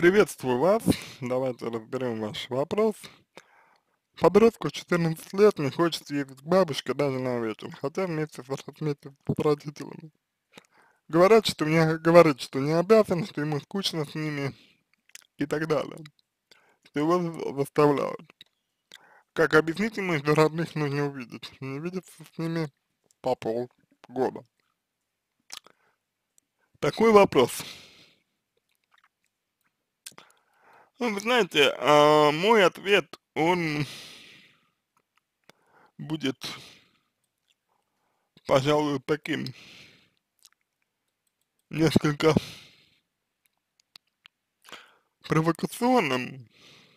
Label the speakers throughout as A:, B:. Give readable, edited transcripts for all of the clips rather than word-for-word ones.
A: Приветствую вас. Давайте разберем ваш вопрос. Подростку 14 лет не хочется ездить к бабушке даже на вечер, хотя вместе с родителями. Говорит, что не обязан, что ему скучно с ними и так далее, что его заставляют. Как объяснить ему, что родных нужно увидеть? Не видеться с ними по полгода. Такой вопрос. Ну, вы знаете, мой ответ, он будет, пожалуй, таким, несколько провокационным.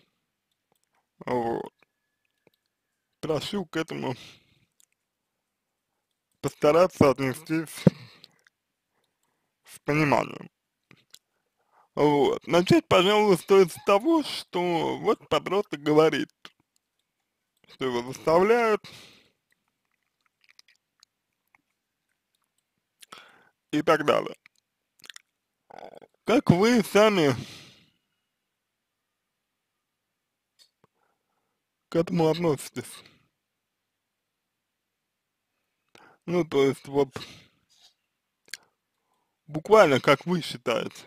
A: Вот. Прошу к этому постараться отнестись с пониманием. Вот. Начать, пожалуй, стоит с того, что вот подросток говорит, что его заставляют и так далее. Как вы сами к этому относитесь? Ну, то есть, вот, буквально, как вы считаете,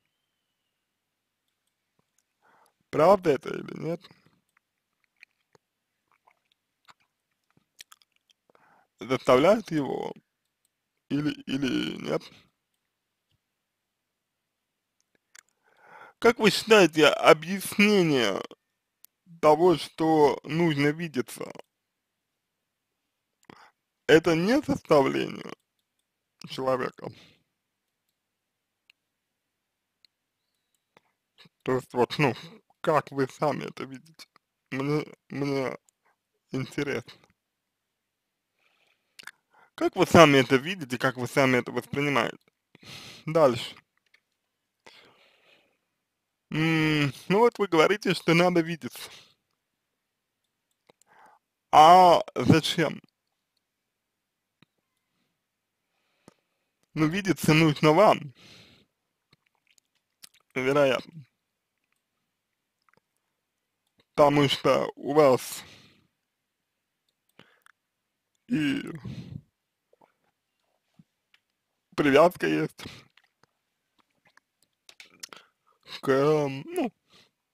A: правда это или нет? Заставляют его или нет? Как вы считаете, объяснение того, что нужно видеться, это не заставление человека? То есть вот, ну, как вы сами это видите? Мне интересно. Как вы сами это видите, как вы сами это воспринимаете? Дальше. Ну вот вы говорите, что надо видеться. А зачем? Ну, видеться нужно вам, вероятно. Потому что у вас и привязка есть ну,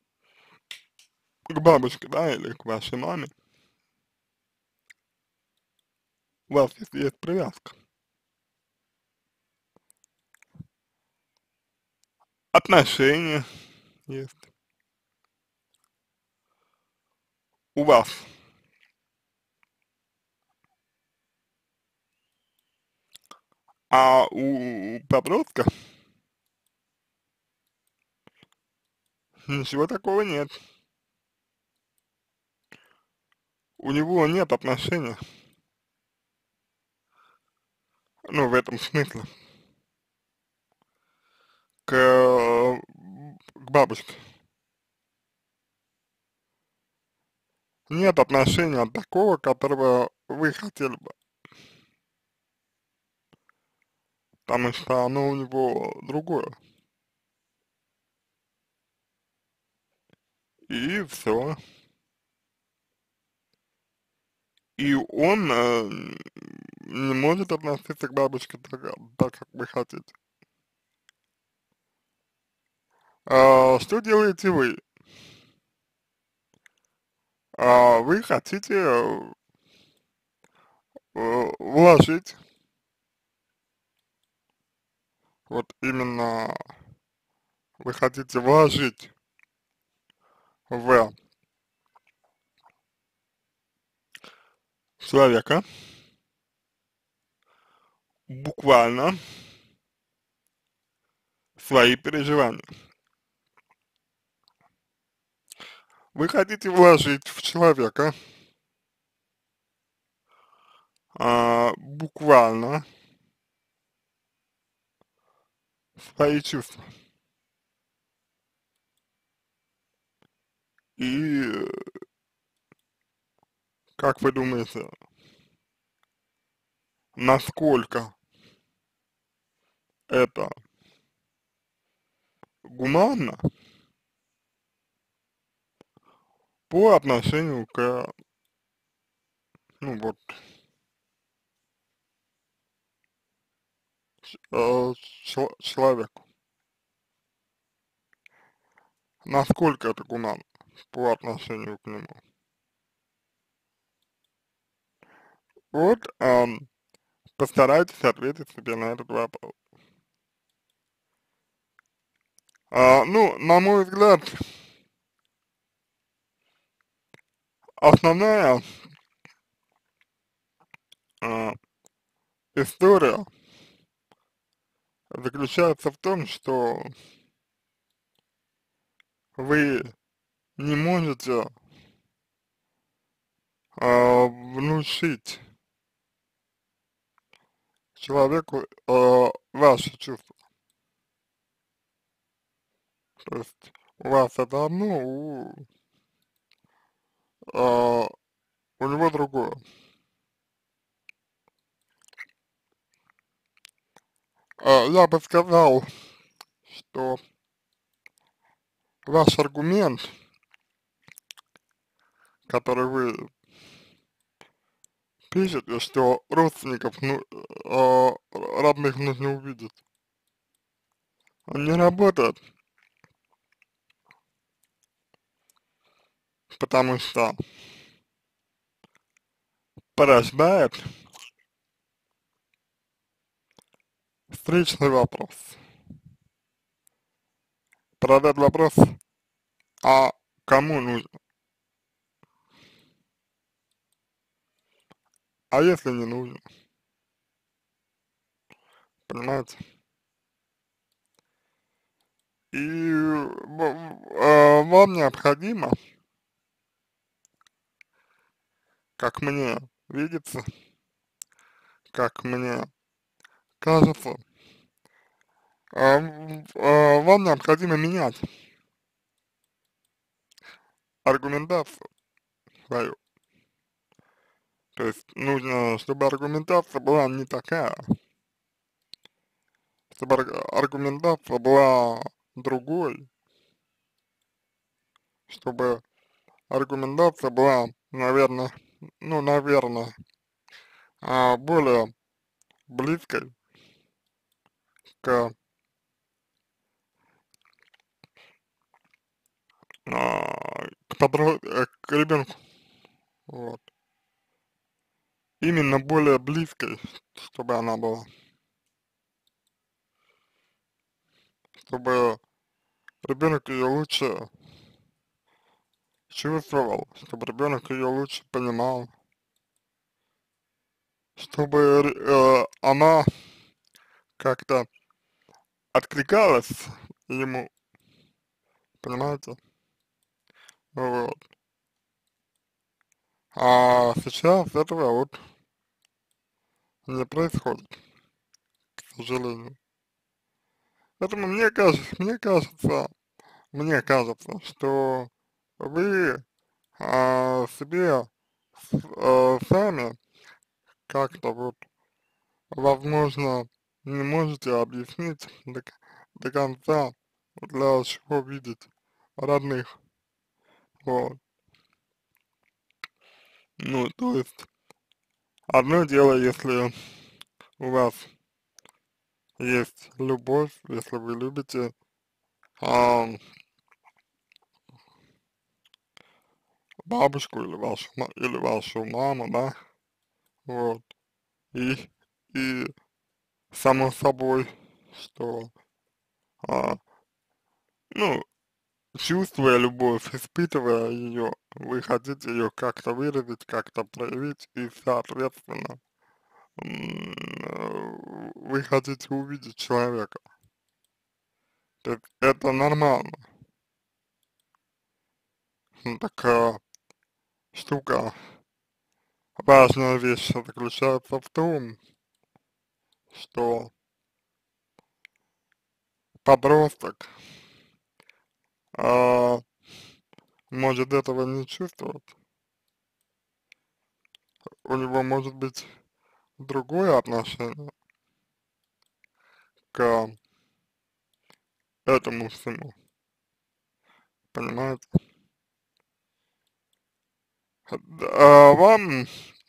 A: к бабушке, да, или к вашей маме. У вас есть привязка. Отношения есть у вас. А у подростка ничего такого нет. У него нет отношения, ну, в этом смысле, к бабушке. Нет отношения такого, которого вы хотели бы, потому что оно у него другое. И все. И он не может относиться к бабушке так, как вы хотите. Что делаете вы? Вы хотите вложить, вот именно вы хотите вложить в человека буквально свои переживания. Вы хотите вложить в человека буквально свои чувства. И как вы думаете, насколько это гуманно по отношению к, ну вот, человеку. Насколько это гуманно по отношению к нему. Вот, постарайтесь ответить себе на этот вопрос. Ну, на мой взгляд, основная а, история заключается в том, что вы не можете внушить человеку ваши чувства. То есть у вас это одно, а, у него другое. Я бы сказал, что ваш аргумент, который вы пишете, что родственников, ну, родных нужно увидеть, он не работает, потому что порождает встречный вопрос. Порождает вопрос, а кому нужно, а если не нужно, понимаете? И вам необходимо, как мне видится, как мне кажется, вам необходимо менять аргументацию свою. То есть нужно, чтобы аргументация была не такая, чтобы аргументация была другой, чтобы аргументация была, наверное, ну, наверное, более близкой к, к ребенку, вот. Именно более близкой, чтобы она была, чтобы ребенок ее лучше чувствовал, чтобы ребенок ее лучше понимал, чтобы она как-то откликалась ему, понимаете? Вот. А сейчас этого вот не происходит, к сожалению. Поэтому мне кажется, что вы себе сами как-то вот, возможно, не можете объяснить до конца, для чего видеть родных. Вот. Ну, то есть, одно дело, если у вас есть любовь, если вы любите а, бабушку или или вашу маму, да, вот, и, и само собой, что, а, ну, чувствуя любовь, испытывая ее, вы хотите ее как-то выразить, как-то проявить, и, соответственно, вы хотите увидеть человека. То есть это нормально. Такая штука, важная вещь заключается в том, что подросток а, может этого не чувствовать, у него может быть другое отношение к этому всему, понимаете? Вам,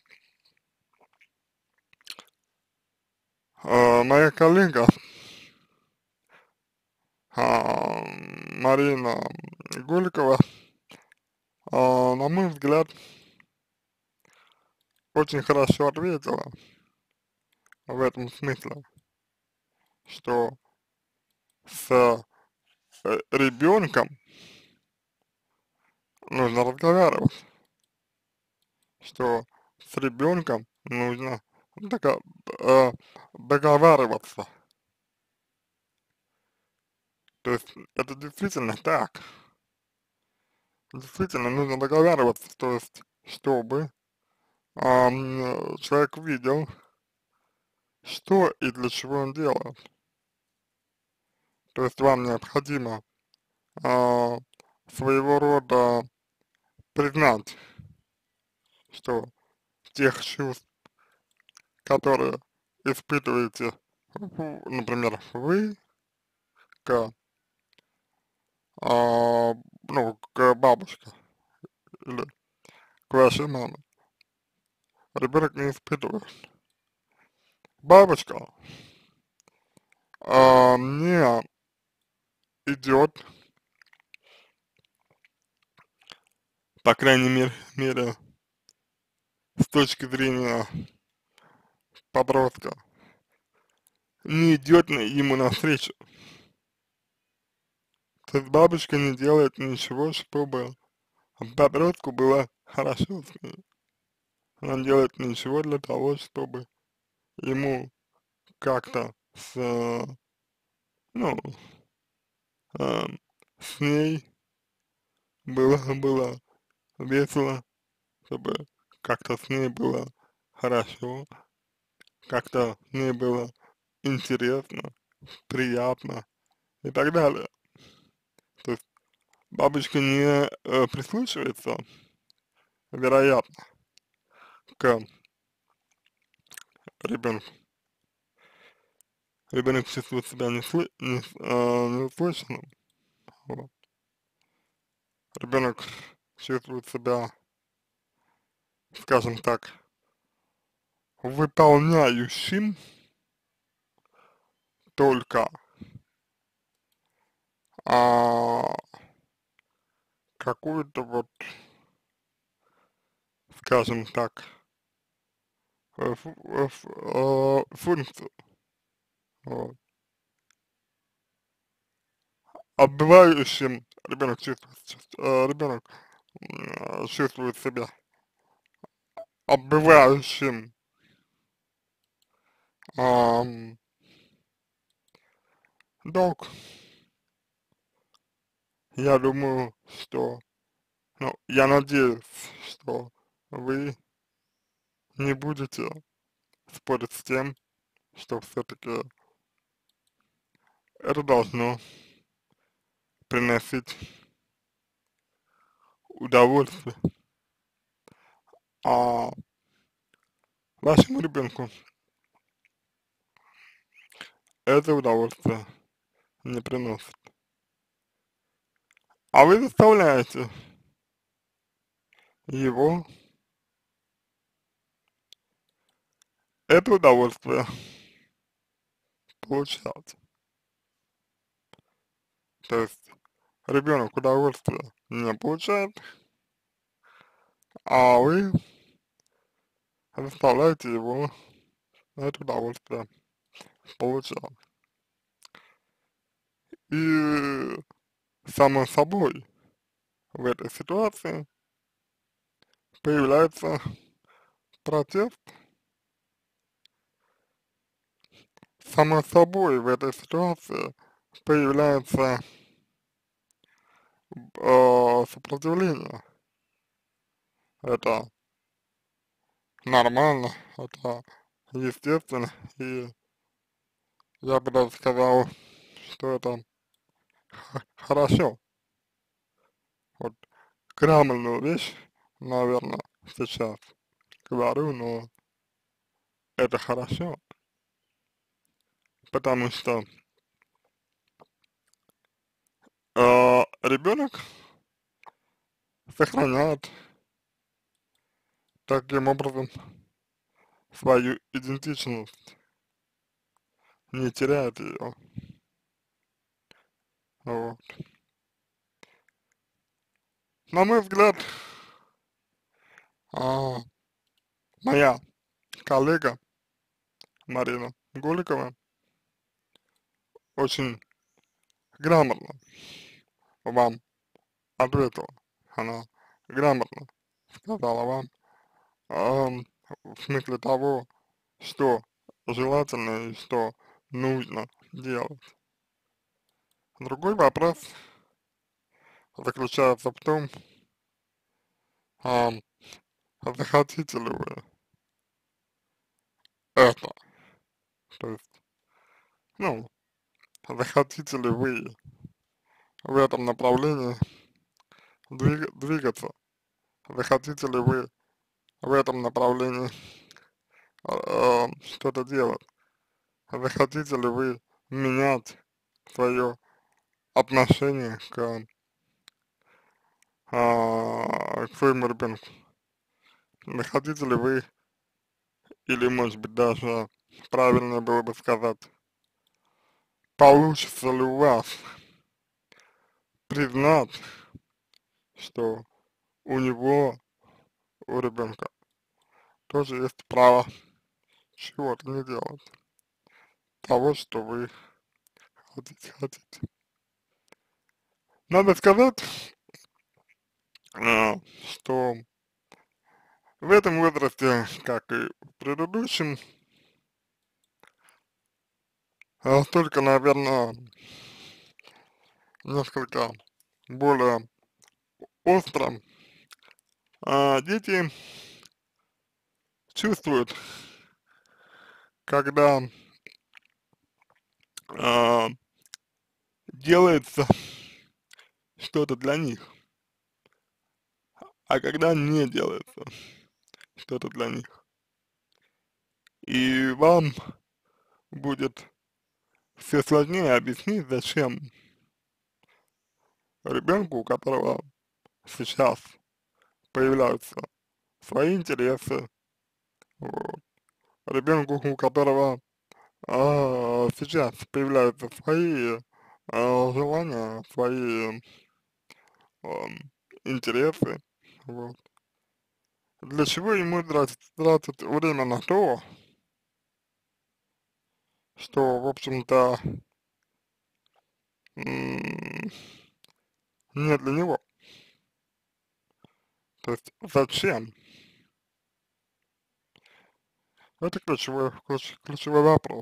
A: моя коллега, Марина Голикова, на мой взгляд, очень хорошо ответила в этом смысле, что с ребенком нужно разговаривать, что с ребенком нужно дока- э, договариваться. То есть это действительно так. Действительно нужно договариваться, то есть чтобы человек видел, что и для чего он делает. То есть вам необходимо а, своего рода признать, что тех чувств, которые испытываете, например, вы к, ну, к бабушке или к вашей маме, ребенок не испытывает. Бабушка не идет, по крайней мере, с точки зрения подростка, не идет ему навстречу. То есть бабушка не делает ничего, чтобы подростку было хорошо с ней. Она не делает ничего для того, чтобы ему как-то ну, э, с ней было весело, чтобы как-то с ней было хорошо, как-то с ней было интересно, приятно и так далее. То есть бабушка не прислушивается, вероятно, к ребенку. Ребенок чувствует себя не услышанным. Вот. Ребенок чувствует себя, скажем так, выполняющим только а, какую-то вот, скажем так, функцию. Вот. Отбывающим ребенок ребенок чувствует себя отбывающим ам, долг. Я думаю, что, ну, я надеюсь, что вы не будете спорить с тем, что все-таки это должно приносить удовольствие, а вашему ребенку это удовольствие не приносит. А вы заставляете его это удовольствие получать. То есть ребенок удовольствие не получает, а вы заставляете его это удовольствие получать. И само собой в этой ситуации появляется протест. Само собой в этой ситуации появляется сопротивление. Это нормально, это естественно, и я бы даже сказал, что это хорошо. Вот грамотную вещь, наверное, сейчас говорю, но это хорошо, потому что ребенок сохраняет таким образом свою идентичность, не теряет ее. Вот. На мой взгляд, а, моя коллега Марина Голикова очень грамотно вам ответила. Она грамотно сказала вам, ам, в смысле того, что желательно и что нужно делать. Другой вопрос заключается в том, ам, захотите ли вы это, то есть, ну, захотите ли вы в этом направлении двигаться, захотите ли вы в этом направлении что-то делать, захотите ли вы менять свое отношение к своему ребенку, захотите ли вы, или может быть даже правильно было бы сказать, получится ли у вас признать, что у него, у ребенка тоже есть право чего-то не делать, того, что вы хотите. Надо сказать, что в этом возрасте, как и в предыдущем, только, наверное, несколько более остро, дети чувствуют, когда а, делается что-то для них, а когда не делается что-то для них. И вам будет все сложнее объяснить, зачем ребенку, у которого сейчас появляются свои интересы, вот, ребенку, у которого сейчас появляются свои желания, свои интересы, вот. Для чего ему тратить время на то, что, в общем-то, не для него. То есть зачем? Это ключевой вопрос.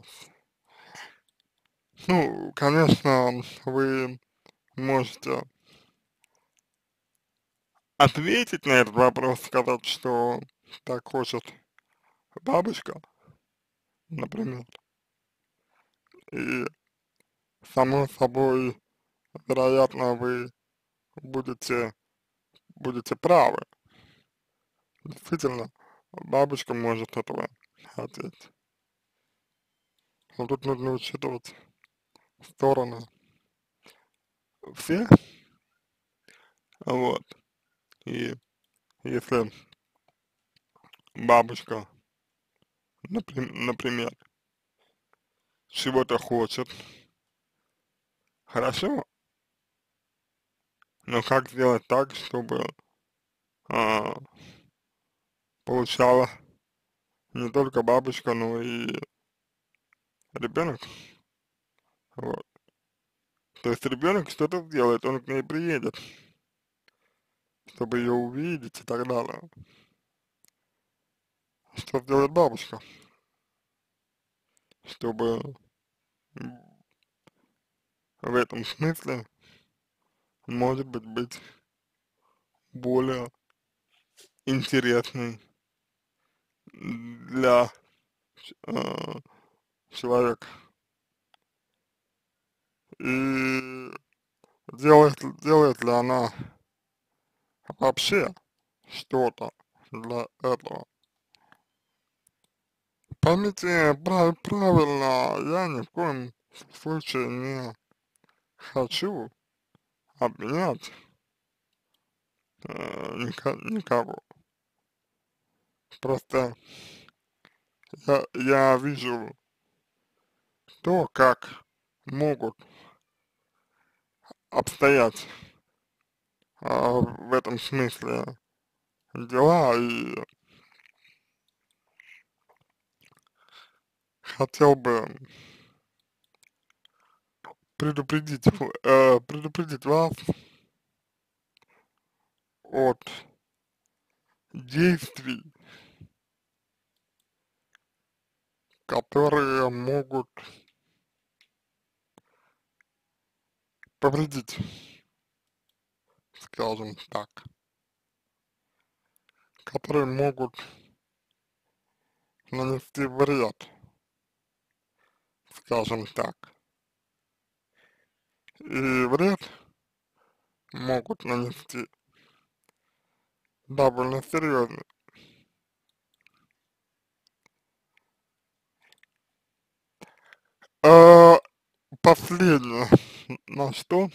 A: Ну, конечно, вы можете ответить на этот вопрос, сказать, что так хочет бабушка, например, и само собой, вероятно, вы будете, будете правы. Действительно, бабушка может этого хотеть. Но тут нужно учитывать стороны все, вот. И если бабушка, например, чего-то хочет, хорошо, но как сделать так, чтобы а, получала не только бабушка, но и ребенок, вот. То есть ребенок что-то сделает, он к ней приедет, чтобы ее увидеть и так далее. Что сделает бабушка, чтобы в этом смысле, может быть более интересной для э, человека. И делает ли она вообще что-то для этого? Поймите правильно, я ни в коем случае не хочу обвинять никого. Просто я вижу то, как могут обстоять в этом смысле дела, и хотел бы предупредить вас от действий, которые могут повредить, скажем так, которые могут нанести вред, скажем так. И вред могут нанести довольно серьезный. А, последнее, на что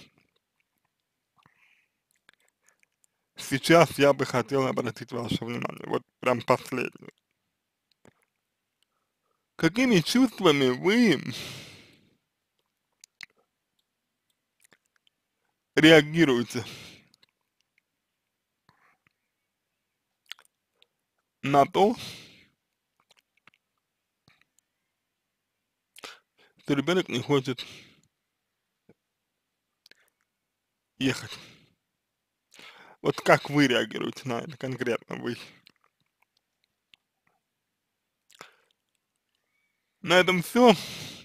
A: сейчас я бы хотел обратить ваше внимание, вот прям последнее. Какими чувствами вы реагируете на то, что ребенок не хочет ехать? Вот как вы реагируете на это конкретно вы? На этом все.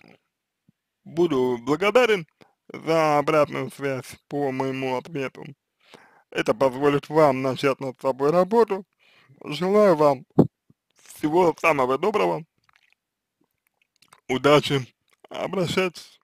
A: Буду благодарен за обратную связь по моему ответу. Это позволит вам начать над собой работу. Желаю вам всего самого доброго, удачи, обращайтесь.